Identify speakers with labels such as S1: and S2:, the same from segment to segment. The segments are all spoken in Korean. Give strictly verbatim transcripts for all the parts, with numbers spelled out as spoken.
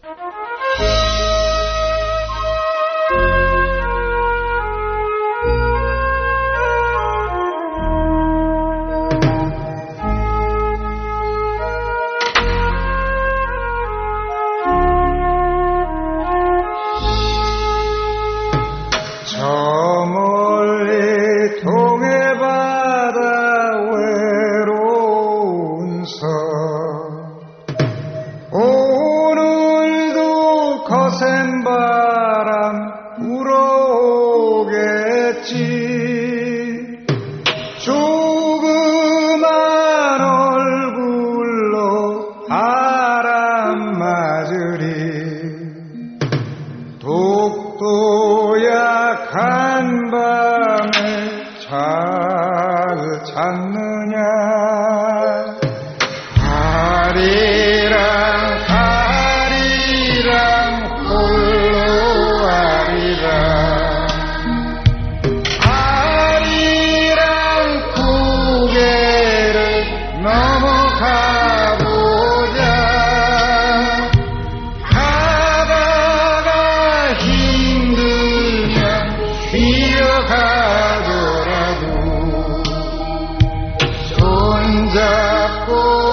S1: 저 멀리 동해바다 외로운 섬 오늘도 거센 바람 불어오겠지. 조그만 얼굴로 바람 맞으리. 독도 약한 밤에 잘 잤느냐. 아리랑 아리랑 홀로 아리랑 아리랑 고개를 넘어가 보자. 가다가 힘들면 쉬어가더라도 손잡고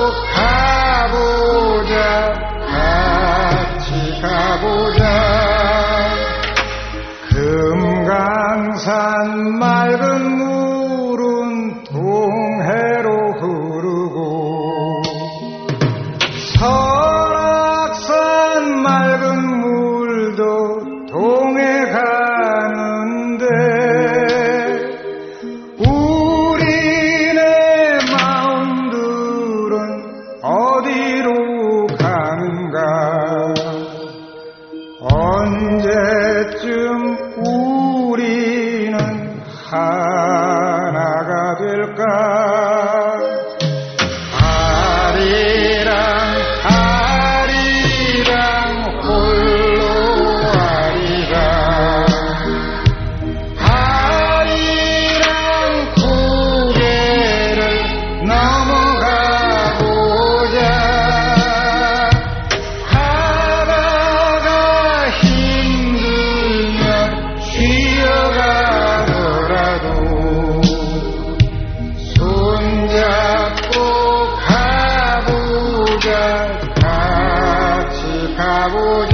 S1: 가보자. 같이 가보자. 금강산 맑은 물은 동해로 흐르고 설악산 맑은 물도 동해 가는데 우리네 마음들은 어디로 가는가. 언제쯤 우리는 하나가 될까. 아리랑 아리랑 홀로 아리랑 아리랑 고개를 넘어가 보자. 가다가 힘들면 쉬어가더라도 손잡고 가보자. 같이 가보자.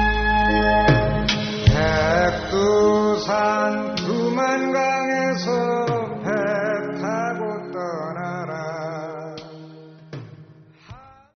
S1: 백두산 두만강에서